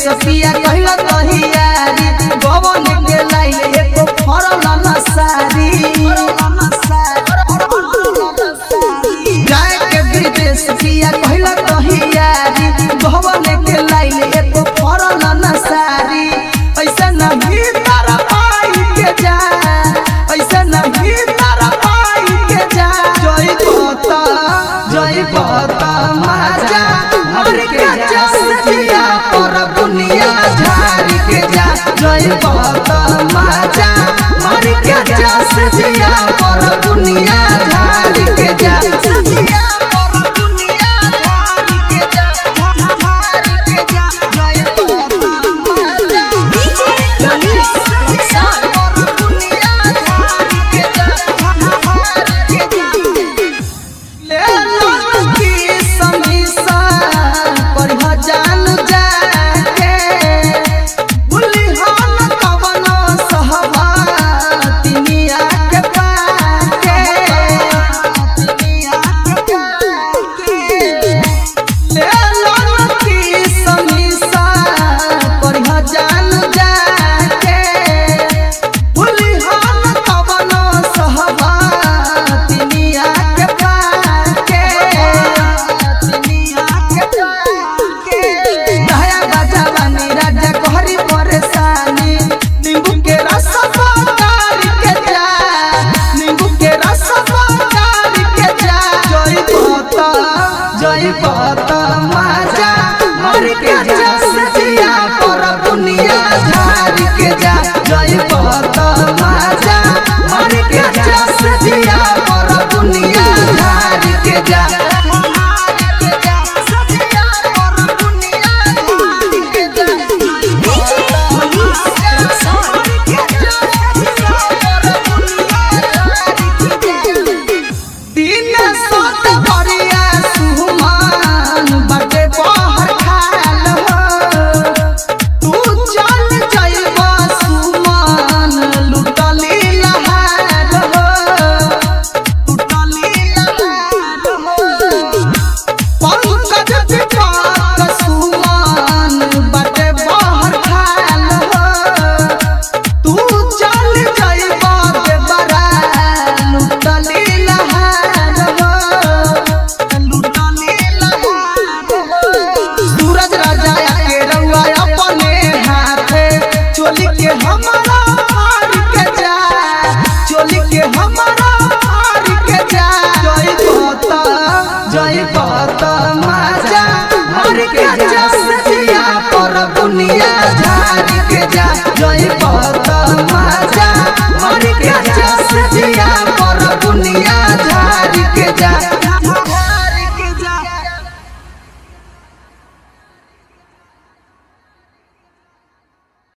पिया कहला कहियारी गवन के लाइन एको फरल न सारी जाए के विदेश पिया कहला कहियारी गवन के लाइन एको फरल न सारी ऐसा न भीतर पाई के जा ऐसा न भीतर पाई के जा जय बता माजा मर के जा सजिया पर दुनिया झाड़ के जा जय बता माजा मर के जा सजिया पर दुनिया झाड़ के जा सजिया पर दुनिया झाड़ के जा जय बता माजा जय बता माजा मर के जा सजिया पर दुनिया झाड़ के जा जय बता माजा मर के जा सजिया पर दुनिया झाड़ के जा जय बता माजा मर के जा सजिया पर दुनिया झाड़ के जा जय